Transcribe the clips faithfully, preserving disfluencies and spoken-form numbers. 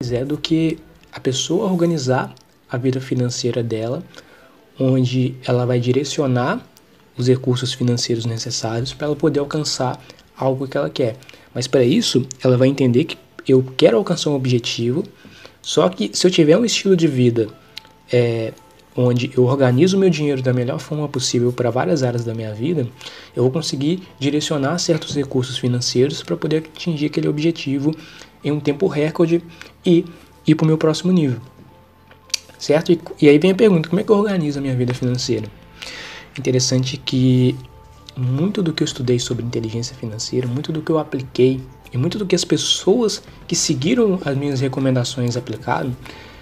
é do que a pessoa organizar a vida financeira dela, onde ela vai direcionar os recursos financeiros necessários para ela poder alcançar algo que ela quer. Mas para isso, ela vai entender que eu quero alcançar um objetivo, só que se eu tiver um estilo de vida é, onde eu organizo o meu dinheiro da melhor forma possível para várias áreas da minha vida, eu vou conseguir direcionar certos recursos financeiros para poder atingir aquele objetivo em um tempo recorde e ir para o meu próximo nível. Certo? E, e aí vem a pergunta, como é que eu organizo a minha vida financeira? Interessante que muito do que eu estudei sobre inteligência financeira, muito do que eu apliquei e muito do que as pessoas que seguiram as minhas recomendações aplicaram,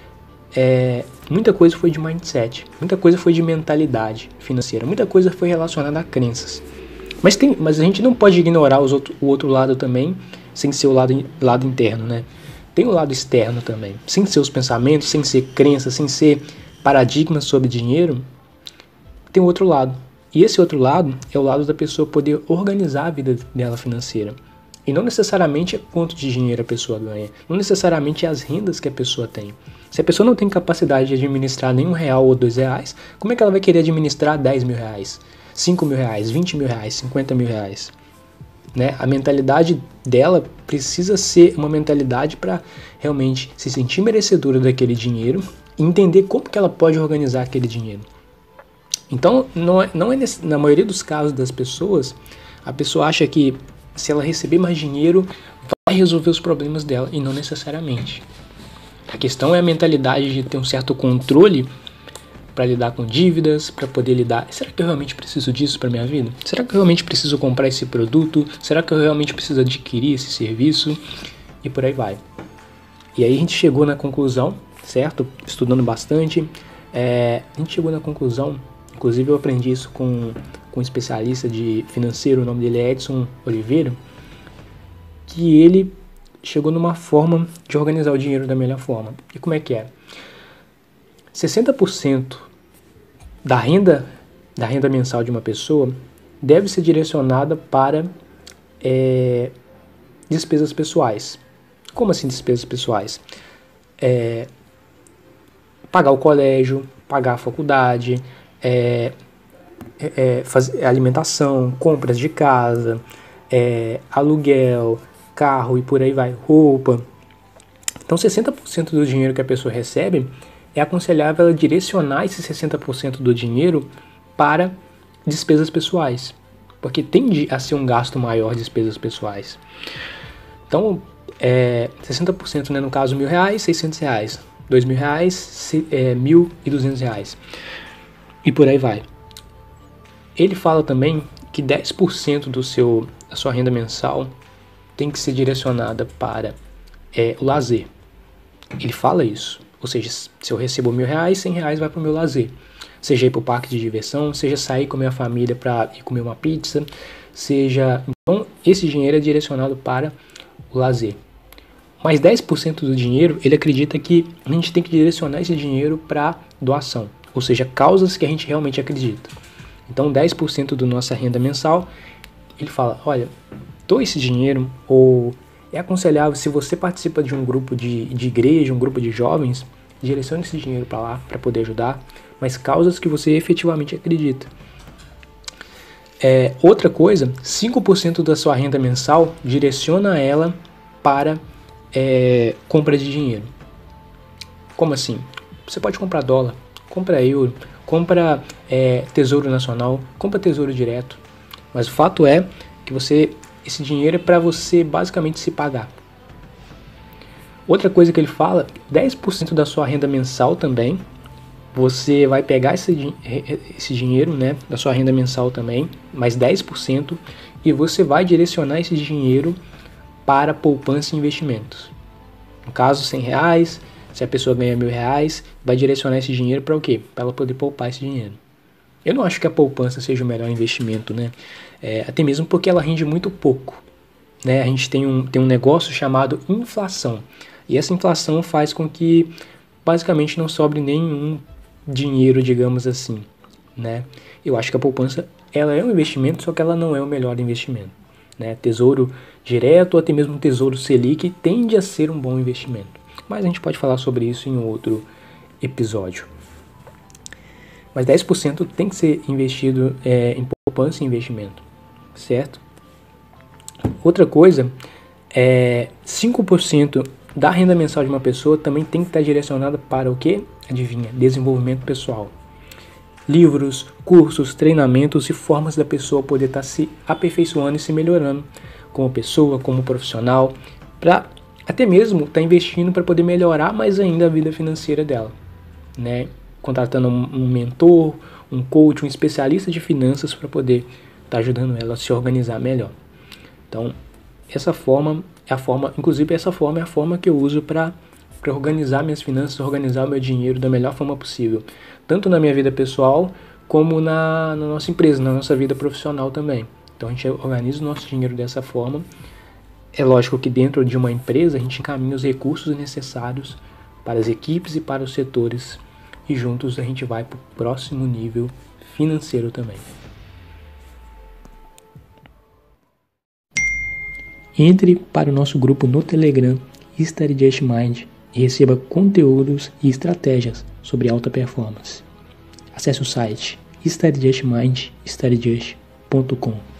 é, muita coisa foi de mindset, muita coisa foi de mentalidade financeira, muita coisa foi relacionada a crenças. Mas, tem, mas a gente não pode ignorar os outro, o outro lado também, sem ser o lado, lado interno, né? Tem o lado externo também, sem ser os pensamentos, sem ser crenças, sem ser paradigmas sobre dinheiro, tem o outro lado. E esse outro lado é o lado da pessoa poder organizar a vida dela financeira. E não necessariamente é quanto de dinheiro a pessoa ganha, não necessariamente é as rendas que a pessoa tem. Se a pessoa não tem capacidade de administrar nem um real ou dois reais, como é que ela vai querer administrar dez mil reais, cinco mil reais, vinte mil reais, cinquenta mil reais? Né? A mentalidade dela precisa ser uma mentalidade para realmente se sentir merecedora daquele dinheiro e entender como que ela pode organizar aquele dinheiro. Então, não é, não é nesse, na maioria dos casos das pessoas, a pessoa acha que se ela receber mais dinheiro, vai resolver os problemas dela, e não necessariamente. A questão é a mentalidade de ter um certo controle para lidar com dívidas, para poder lidar... Será que eu realmente preciso disso para minha vida? Será que eu realmente preciso comprar esse produto? Será que eu realmente preciso adquirir esse serviço? E por aí vai. E aí a gente chegou na conclusão, certo? Estudando bastante, é, a gente chegou na conclusão... Inclusive eu aprendi isso com, com um especialista de financeiro, o nome dele é Edson Oliveira, que ele chegou numa forma de organizar o dinheiro da melhor forma. E como é que é? sessenta por cento da renda, da renda mensal de uma pessoa deve ser direcionada para é, despesas pessoais. Como assim despesas pessoais? É, pagar o colégio, pagar a faculdade, É, é, fazer alimentação, compras de casa, é, aluguel, carro e por aí vai, roupa. Então sessenta por cento do dinheiro que a pessoa recebe é aconselhável ela direcionar esse sessenta por cento do dinheiro para despesas pessoais, porque tende a ser um gasto maior de despesas pessoais. Então é, sessenta por cento, né, no caso mil reais, seiscentos reais, dois mil reais, é, mil e duzentos reais. E por aí vai. Ele fala também que dez por cento do seu, da sua renda mensal tem que ser direcionada para é, o lazer. Ele fala isso. Ou seja, se eu recebo mil reais, cem reais vai para o meu lazer. Seja ir para o parque de diversão, seja sair com a minha família para ir comer uma pizza, seja... Então, esse dinheiro é direcionado para o lazer. Mas dez por cento do dinheiro, ele acredita que a gente tem que direcionar esse dinheiro para doação. Ou seja, causas que a gente realmente acredita. Então dez por cento da nossa renda mensal, ele fala, olha, doe esse dinheiro, ou é aconselhável, se você participa de um grupo de, de igreja, um grupo de jovens, direcione esse dinheiro para lá, para poder ajudar, mas causas que você efetivamente acredita. É, outra coisa, cinco por cento da sua renda mensal, direciona ela para é, compra de dinheiro. Como assim? Você pode comprar dólar, compra euro, compra é, tesouro nacional, compra tesouro direto. Mas o fato é que você, esse dinheiro é para você basicamente se pagar. Outra coisa que ele fala, dez por cento da sua renda mensal também, você vai pegar esse, esse dinheiro, né, da sua renda mensal também, mais dez por cento, e você vai direcionar esse dinheiro para poupança e investimentos. No caso, cem reais... Se a pessoa ganha mil reais, vai direcionar esse dinheiro para o quê? Para ela poder poupar esse dinheiro. Eu não acho que a poupança seja o melhor investimento, né? É, até mesmo porque ela rende muito pouco. Né? A gente tem um, tem um negócio chamado inflação. E essa inflação faz com que basicamente não sobre nenhum dinheiro, digamos assim. Né? Eu acho que a poupança ela é um investimento, só que ela não é o melhor investimento. Né? Tesouro direto ou até mesmo tesouro Selic tende a ser um bom investimento. mas a gente pode falar sobre isso em outro episódio. Mas dez por cento tem que ser investido é, em poupança e investimento, certo? Outra coisa, é, cinco por cento da renda mensal de uma pessoa também tem que estar direcionada para o quê? Adivinha? Desenvolvimento pessoal. Livros, cursos, treinamentos e formas da pessoa poder estar se aperfeiçoando e se melhorando como pessoa, como profissional, para até mesmo estar investindo para poder melhorar mais ainda a vida financeira dela, né? Contratando um mentor, um coach, um especialista de finanças para poder estar ajudando ela a se organizar melhor. Então, essa forma é a forma, inclusive essa forma é a forma que eu uso para para organizar minhas finanças, organizar o meu dinheiro da melhor forma possível, tanto na minha vida pessoal como na, na nossa empresa, na nossa vida profissional também. Então a gente organiza o nosso dinheiro dessa forma. É lógico que dentro de uma empresa a gente encaminha os recursos necessários para as equipes e para os setores, e juntos a gente vai para o próximo nível financeiro também. Entre para o nosso grupo no Telegram, Study Just Mind, e receba conteúdos e estratégias sobre alta performance. Acesse o site study just mind study just ponto com.